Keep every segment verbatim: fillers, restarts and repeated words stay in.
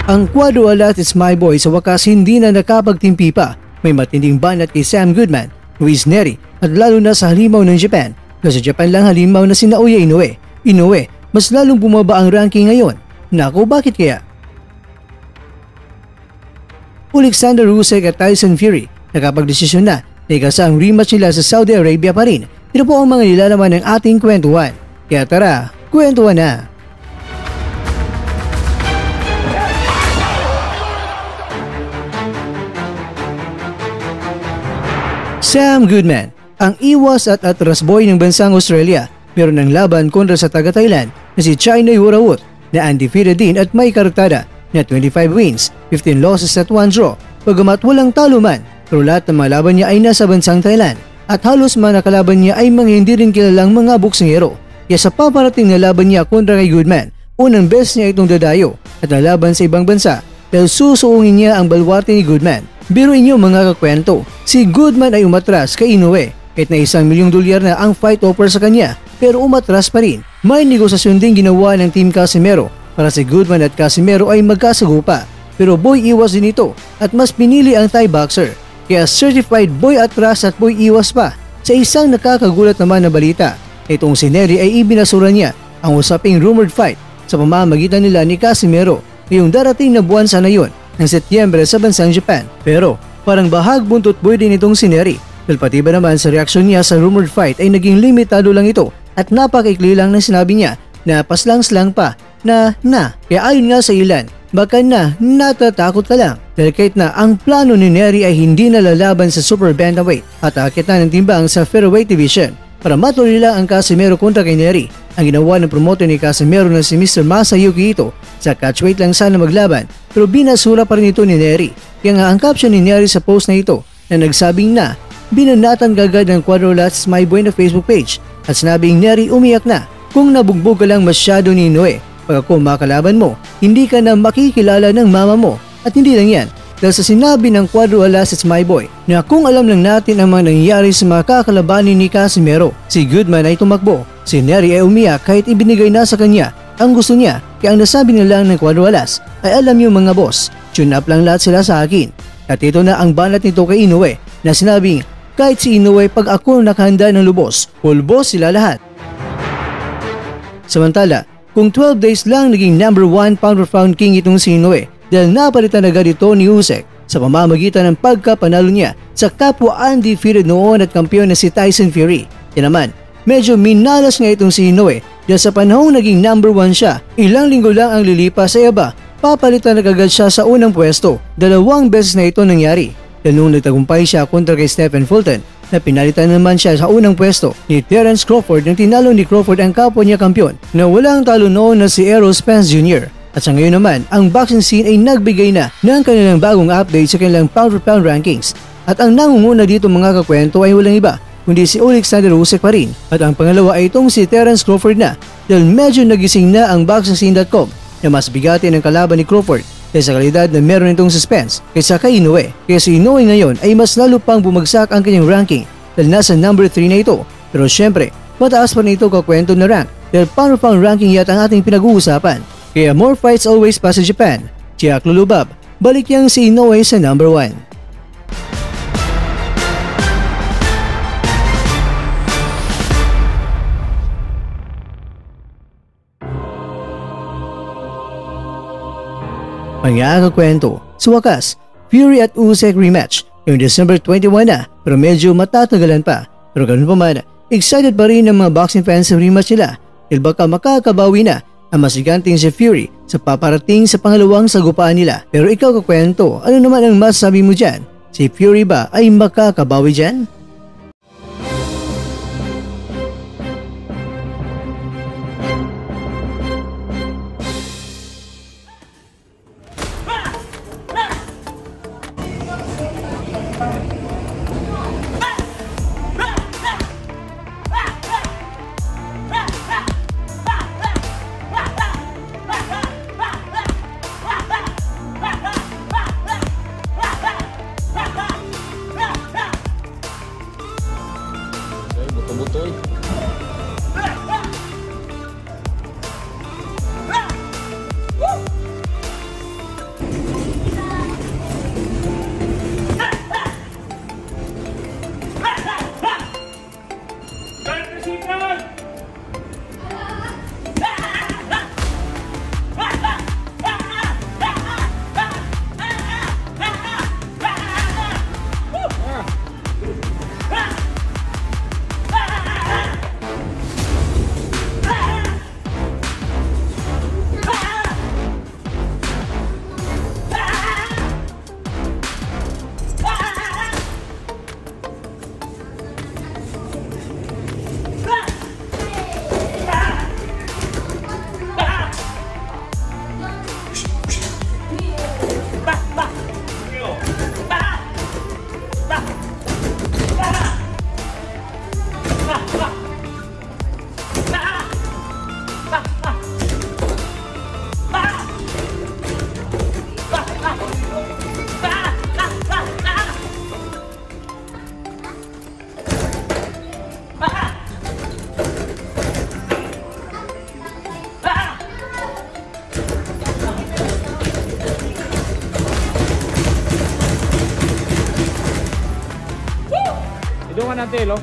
Ang kwadro alat is my boy sa wakas hindi na nakapagtimpi pa. May matinding banat kay Sam Goodman, Luis Neri at lalo na sa halimaw ng Japan. Nasa Japan lang halimaw na si Naoya Inoue. Inoue, mas lalong bumaba ang ranking ngayon. Naku, bakit kaya? Alexander Usyk at Tyson Fury nakapagdesisyon na na ikasa ang rematch nila sa Saudi Arabia pa rin. Ito po ang mga nilalaman ng ating kwentuhan. Kaya tara, kwentuhan na! Sam Goodman, ang iwas at atras boy ng bansang Australia, meron ng laban kontra sa taga-Thailand na si Chinay Wurawut na undefeated din at may karaktada na twenty-five wins, fifteen losses at one draw. Bagamat walang talo man, pero lahat ng mga laban niya ay nasa bansang Thailand at halos mga nakalaban niya ay mga hindi rin kilalang mga boksingero. Kaya sa paparating na laban niya kontra kay Goodman, unang beses niya itong dadayo at nalaban sa ibang bansa dahil susuungin niya ang balwarte ni Goodman. Biro inyo mga kakwento, si Goodman ay umatras kay Inoue kahit na isang milyong dolyar na ang fight offer sa kanya pero umatras pa rin. May negosasyon din ginawa ng Team Casimero para si Goodman at Casimero ay magkasagupa pero boy iwas din ito at mas pinili ang Thai boxer. Kaya certified boy atras at boy iwas pa. Sa isang nakakagulat naman na balita, itong si Neri ay ibinasura niya ang usaping rumored fight sa pamamagitan nila ni Casimero ngayong darating na buwan sana yun ng Setyembre sa bansang Japan. Pero parang bahag buntot boy din itong si Neri dahil pati ba naman sa reaksyon niya sa rumored fight ay naging limitado lang ito at napakaikli lang na sinabi niya na paslang-slang pa na na kaya ayon nga sa ilan baka na natatakot ka lang dahil kahit na ang plano ni Neri ay hindi na lalaban sa super bantamweight at akit na ng timbang sa featherweight division para matuloy lang ang Casimero kontra kay Neri. Ang ginawa ng promoter ni Casimero na si Mister Masayuki Ito sa catchweight lang sana maglaban pero binasura pa rin ito ni Neri. Kaya nga ang caption ni Neri sa post na ito na nagsabing na binanatan gagad ng Quadrolats My Boy na Facebook page at sinabing Neri umiyak na kung nabugbog ka lang masyado ni Inoue. Pag ako makalaban mo, hindi ka na makikilala ng mama mo. At hindi lang yan, dahil sa sinabi ng Quadrolats My Boy na kung alam lang natin ang mga nangyayari sa mga kakalabanin ni Casimero, si Goodman ay tumakbo. Si Neri ay umiyak kahit ibinigay na sa kanya ang gusto niya. Kaya ang nasabi na lang ng Quadrolats ay alam niyo mga boss, tune up lang lahat sila sa akin. At ito na ang banat nito kay Inoue na sinabing kahit si Inoue pag ako nakahanda ng lubos, pulbos sila lahat. Samantala, kung twelve days lang naging number one pound for pound king itong si Inoue dahil napalitan agad ito ni Usyk sa pamamagitan ng pagkapanalo niya sa kapwa undefeated noon at kampiyon na si Tyson Fury. Yan naman, medyo minalas nga itong si Inoue dahil sa panahong naging number one siya, ilang linggo lang ang lilipas sa iba, papalitan agad siya sa unang pwesto. Dalawang beses na ito nangyari. Dahil nung nagtagumpay siya kontra kay Stephen Fulton na pinalitan naman siya sa unang pwesto ni Terence Crawford nang tinalo ni Crawford ang kapwa niya kampiyon na walang talo noon na si Errol Spence Junior At sa ngayon naman, ang boxing scene ay nagbigay na ng kanilang bagong update sa kanilang pound for pound rankings. At ang nangunguna dito mga kakwento ay walang iba kundi si Alexander Usyk pa rin. At ang pangalawa ay itong si Terence Crawford na dahil medyo nagising na ang boxing scene dot com na mas bigatin ang kalaban ni Crawford dahil sa kalidad na meron itong suspense kaysa kay Inoue. Kaya si Inoue ngayon ay mas lalo pang bumagsak ang kanyang ranking dahil nasa number three na ito. Pero syempre, mataas pa nito kakwento na rank dahil pound for pound ranking yata ang ating pinag-uusapan. Kaya more fights always pa sa Japan. Jack Lulubab, balik yang si Inoue sa number one. Mga kakwento, sa wakas, Fury at Usyk rematch yung December twenty-one na pero medyo matatagalan pa. Pero ganun pa man, excited pa rin ang mga boxing fans sa rematch nila dahil baka makakabawi na ang masiganting si Fury sa paparating sa pangalawang sagupaan nila. Pero ikaw kakwento, ano naman ang masasabi mo dyan? Si Fury ba ay makakabawi dyan? Hidungan ng telo.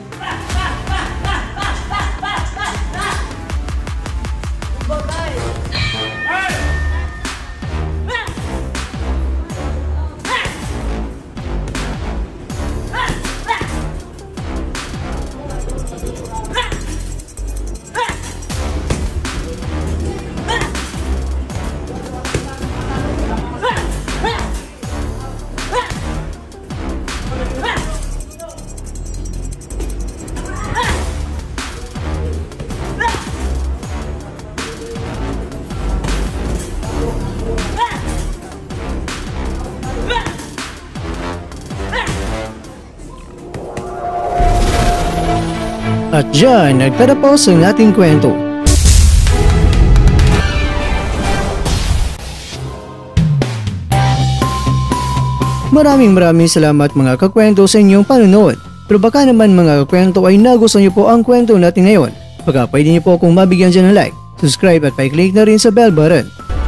At dyan, nagtatapos ang ating kwento. Maraming maraming salamat mga kakwento sa inyong panonood. Pero baka naman mga kakwento ay nagustuhan niyo po ang kwento natin ngayon. Baka pwede niyo po akong mabigyan dyan ng like, subscribe at pa-click na rin sa bell button.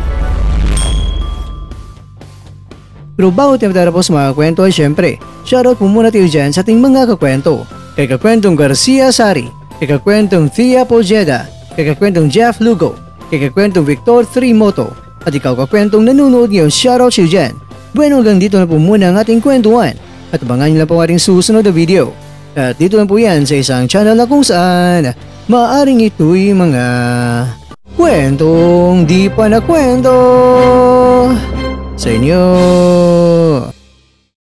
Pero bago tayo matapos mga kwento ay syempre, shoutout po muna tayo dyan sa ating mga kakwento. Kay Kakwentong Garcia Sari, kay Kakwentong Thea Pojeda, kay Kakwentong Jeff Lugo, kay Kakwentong Victor Trimoto, at ikaw kakwentong nanonood ngayon, shoutout siya dyan. Bueno, hanggang dito na po muna ang ating kwentuhan at abangan nyo lang po ang ating susunod na video. At dito lang po yan sa isang channel na kung saan maaring ito'y mga kwentong di pa na kwento sa inyo.